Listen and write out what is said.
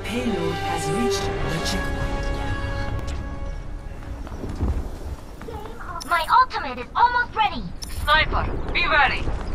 payload has reached the checkpoint. My ultimate is almost ready. Sniper, be ready.